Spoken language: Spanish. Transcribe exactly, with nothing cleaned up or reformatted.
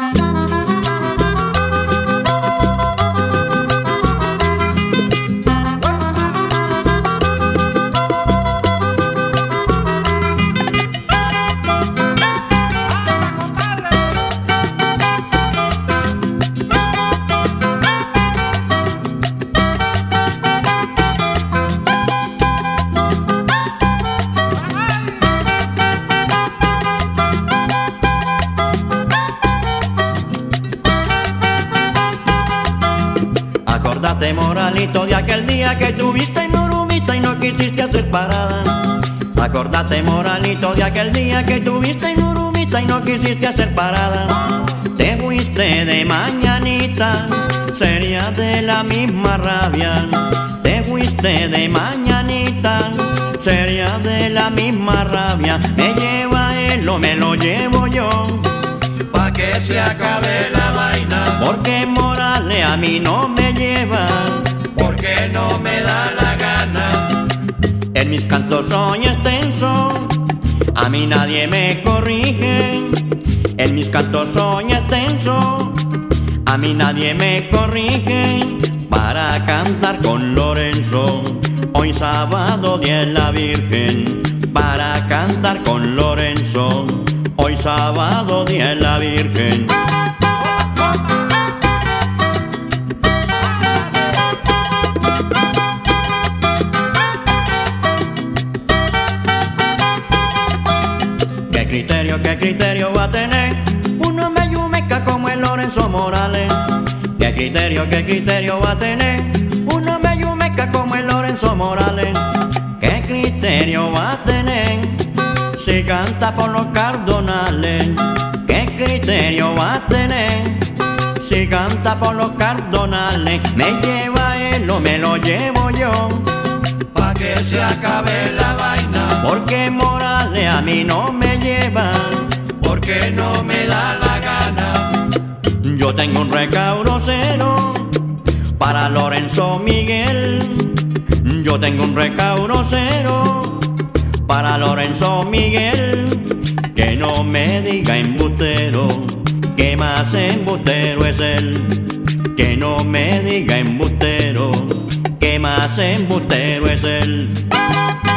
Acordate, moralito, de aquel día que tuviste en Urumita y no quisiste hacer parada. Acordate, moralito, de aquel día que tuviste en Urumita y no quisiste hacer parada. Te fuiste de mañanita, sería de la misma rabia. Te fuiste de mañanita, sería de la misma rabia. Me lleva él o me lo llevo yo, pa' que se acabe la vaina. Porque Morales a mí no me lleva, porque no me da la gana. En mis cantos soy extenso, a mí nadie me corrige. En mis cantos soy extenso, a mí nadie me corrige. Para cantar con Lorenzo, hoy sábado día de la Virgen. Para cantar con Lorenzo, hoy sábado día de la Virgen. ¿Qué criterio, qué criterio va a tener uno meyumeca como el Lorenzo Morales? ¿Qué criterio, qué criterio va a tener uno meyumeca como el Lorenzo Morales? ¿Qué criterio va a tener si canta por los cardonales? ¿Qué criterio va a tener si canta por los cardonales? Me lleva él o me lo llevo yo, pa' que se acabe la vaina. porque Morales a mí no me lleva, porque no me da la gana. Yo tengo un recaudo cero para Lorenzo Miguel. Yo tengo un recaudo cero para Lorenzo Miguel. Que no me diga embustero, que más embustero es él. Que no me diga embustero, que más embustero es él.